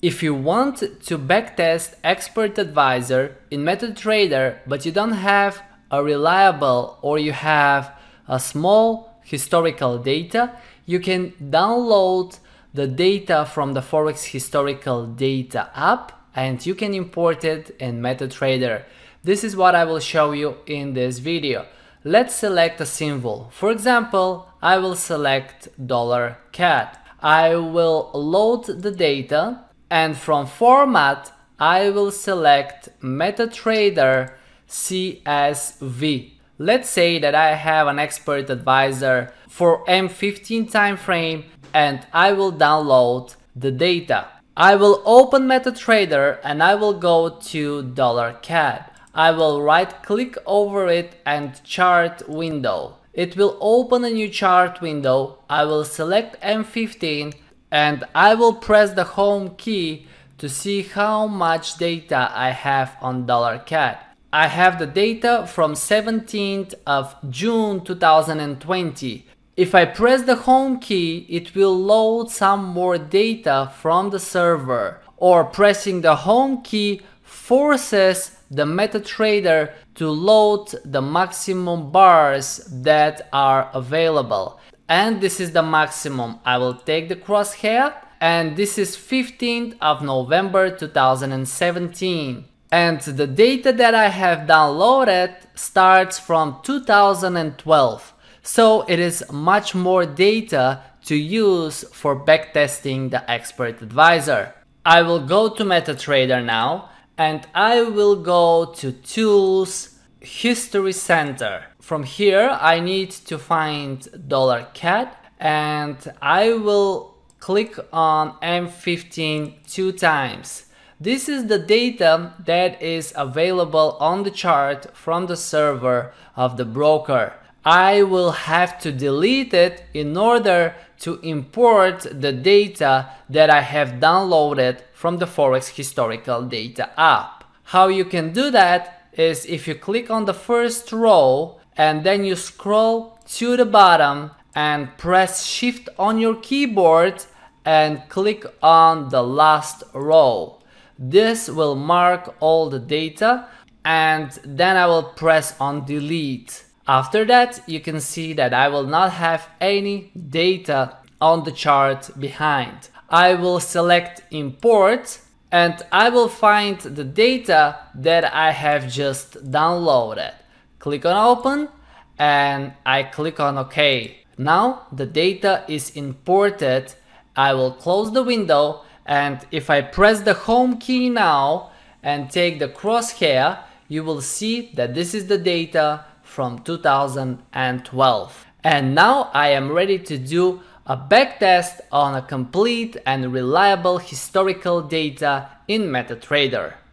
If you want to backtest Expert Advisor in MetaTrader, but you don't have a reliable or you have a small historical data, you can download the data from the Forex Historical Data app and you can import it in MetaTrader. This is what I will show you in this video. Let's select a symbol. For example, I will select $CAD. I will load the data and from format I will select MetaTrader CSV. Let's say that I have an Expert Advisor for M15 time frame and I will download the data. I will open MetaTrader and I will go to $CAD. I will right click over it and chart window. It will open a new chart window. I will select M15 and I will press the home key to see how much data I have on $CAD. I have the data from 17th of June 2020. If I press the home key, it will load some more data from the server, or pressing the home key forces the MetaTrader to load the maximum bars that are available. And this is the maximum. I will take the crosshair and this is 15th of November 2017. And the data that I have downloaded starts from 2012. So it is much more data to use for backtesting the Expert Advisor. I will go to MetaTrader now and I will go to Tools, History Center. From here I need to find $CAD and I will click on M15 two times. This is the data that is available on the chart from the server of the broker. I will have to delete it in order to import the data that I have downloaded from the Forex Historical Data app. How you can do that is if you click on the first row and then you scroll to the bottom and press Shift on your keyboard and click on the last row. This will mark all the data and then I will press on delete. After that, you can see that I will not have any data on the chart behind. I will select import and I will find the data that I have just downloaded. Click on open and I click on OK. Now the data is imported. I will close the window and if I press the home key now and take the crosshair, you will see that this is the data from 2012. And now I am ready to do a backtest on a complete and reliable historical data in MetaTrader.